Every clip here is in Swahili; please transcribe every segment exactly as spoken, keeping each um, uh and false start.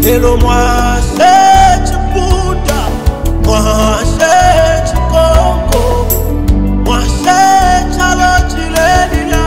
Hello moi c'est Chipunda, moi c'est Chikongo, moi c'est Chalochilelila.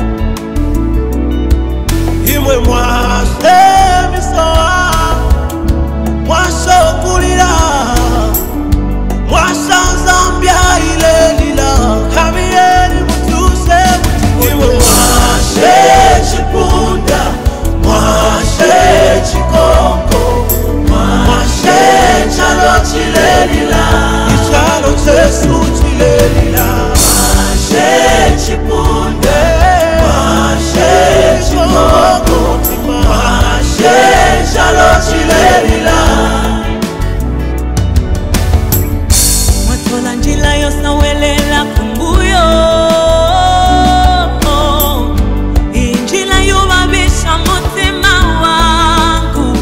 Imwe moi c'est Misoa, moi c'est Kulila, moi c'est Zambia ilelila. Kamieni mutuse mutuse. Imwe moi c'est Chipunda, moi c'est Chikongo, moi c'est Chalochilelila. Ichalo Jesu chilelila. Moi c'est Chipunda, moi c'est Chikongo, moi c'est Chalochilelila. Mwatola njila yosa welela kumbuyo, injila yubabisha mutima wangu.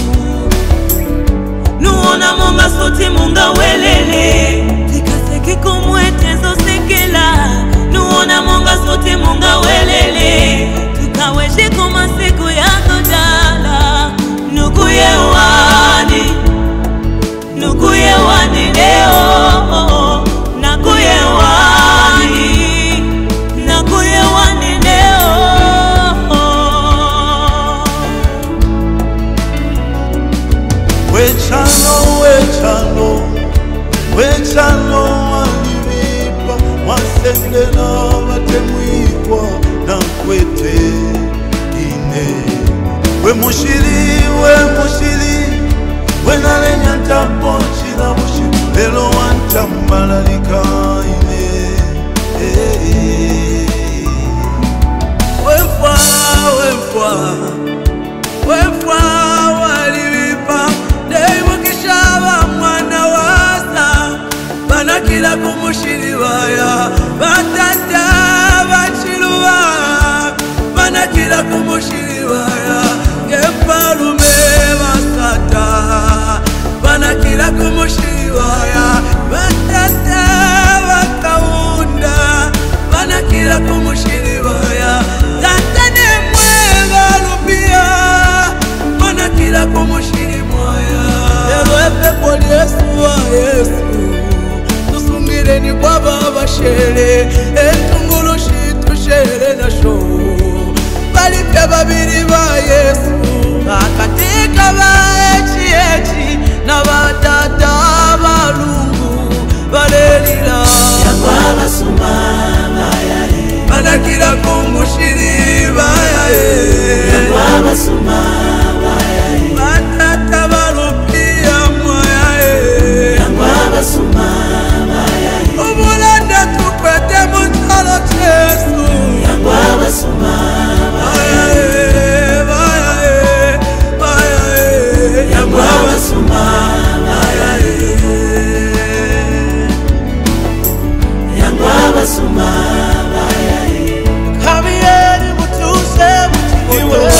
Nuona monga soti munga welele, tikaseki kumwetezo sekela. Nuona monga soti munga welele, tukaweshi kuma siku ya dala. Nukuye wani, nukuye wani leo, nakuye wani, nakuye wani leo. Wechano, wechano, wechano wanivipa, wasendela watemwikwa na kwete ine. We mushiri, we mushiri, we nalenya ntaponchi na mushiri, lelo wantambalalika ine. Wefwa, wefwa, wefwa walivipa, deimu kishaba mwana wasa, banakila kumushiri waya, batata bachiluwa, banakila kumushiri waya, gepalume basata, banakila kumushiri waya, batata bakaunda, banakila kumushiri waya, tatane mwe balupia, banakila kumushiri waya. Lelo epe poli Yesu wa Yesu, tusungire ni kwa baba shere, entungulu shitu shere na sho. Balipya babiri ba Yesu, akatika ba echi echi, na batata balungu balelila. Yangwa basuma bayae, Banakila kumushiri bayae. yangwa basuma bayae, Batata balupia mwayae. yangwa basuma bayae, Ubulanda tukwete mutalo Yesu. yangwa basuma Bayae, bayae, bayae. yangwa basuma bayae, yangwa basuma bayae. Kamieni mutuse mutiwe.